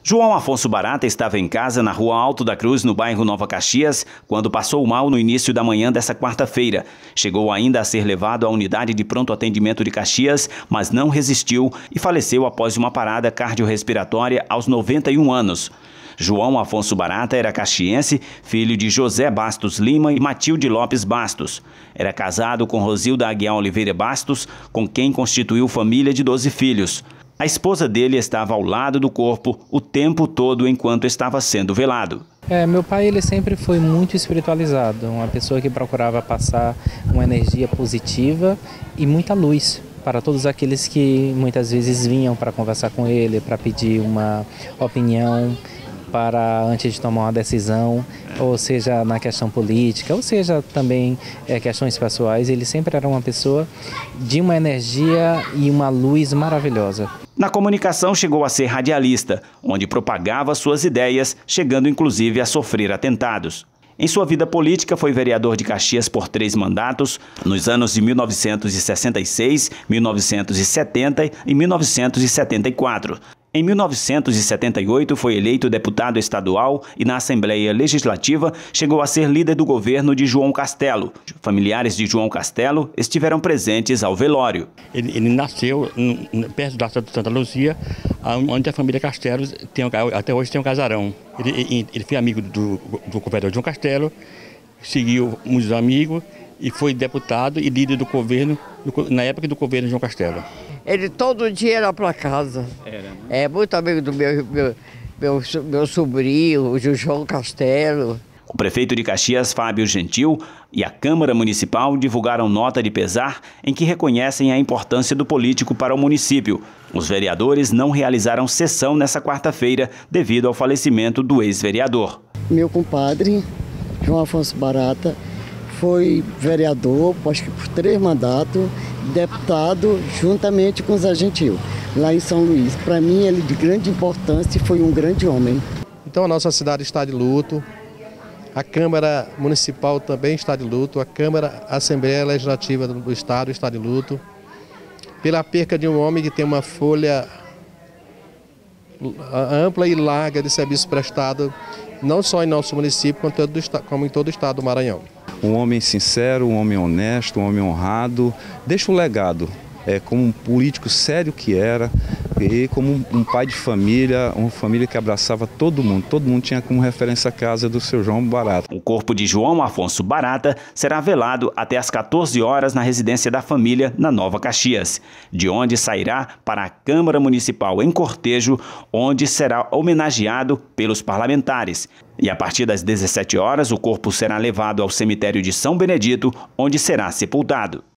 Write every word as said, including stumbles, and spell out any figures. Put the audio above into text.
João Afonso Barata estava em casa na Rua Alto da Cruz, no bairro Nova Caxias, quando passou mal no início da manhã dessa quarta-feira. Chegou ainda a ser levado à unidade de pronto atendimento de Caxias, mas não resistiu e faleceu após uma parada cardiorrespiratória aos noventa e um anos. João Afonso Barata era caxiense, filho de José Bastos Lima e Matilde Lopes Bastos. Era casado com Rosilda Aguiar Oliveira Bastos, com quem constituiu família de doze filhos. A esposa dele estava ao lado do corpo o tempo todo enquanto estava sendo velado. É, meu pai ele sempre foi muito espiritualizado, uma pessoa que procurava passar uma energia positiva e muita luz para todos aqueles que muitas vezes vinham para conversar com ele, para pedir uma opinião, para antes de tomar uma decisão, ou seja, na questão política, ou seja, também é, questões pessoais. Ele sempre era uma pessoa de uma energia e uma luz maravilhosa. Na comunicação chegou a ser radialista, onde propagava suas ideias, chegando inclusive a sofrer atentados. Em sua vida política, foi vereador de Caxias por três mandatos, nos anos de mil novecentos e sessenta e seis, mil novecentos e setenta e mil novecentos e setenta e quatro. Em mil novecentos e setenta e oito, foi eleito deputado estadual e, na Assembleia Legislativa, chegou a ser líder do governo de João Castelo. Familiares de João Castelo estiveram presentes ao velório. Ele, ele nasceu perto da Santa Luzia, onde a família Castelo tem, até hoje tem um casarão. Ele, ele, ele foi amigo do, do governador João Castelo, seguiu muitos amigos e foi deputado e líder do governo na época do governo João Castelo. Ele todo dia era para casa. Era, né? É muito amigo do meu, meu, meu, meu sobrinho, o João Castelo. O prefeito de Caxias, Fábio Gentil, e a Câmara Municipal divulgaram nota de pesar em que reconhecem a importância do político para o município. Os vereadores não realizaram sessão nessa quarta-feira devido ao falecimento do ex-vereador. Meu compadre, João Afonso Barata, foi vereador, acho que por três mandatos, deputado juntamente com Zé Gentil, lá em São Luís. Para mim, ele de grande importância e foi um grande homem. Então a nossa cidade está de luto, a Câmara Municipal também está de luto, a Câmara a Assembleia Legislativa do Estado está de luto, pela perca de um homem que tem uma folha ampla e larga de serviço prestado, não só em nosso município, como em todo o estado do Maranhão. Um homem sincero, um homem honesto, um homem honrado, deixa um legado, é, como um político sério que era, e como um pai de família, uma família que abraçava todo mundo, todo mundo tinha como referência a casa do seu João Barata. O corpo de João Afonso Barata será velado até às quatorze horas na residência da família na Nova Caxias, de onde sairá para a Câmara Municipal em cortejo, onde será homenageado pelos parlamentares. E a partir das dezessete horas, o corpo será levado ao cemitério de São Benedito, onde será sepultado.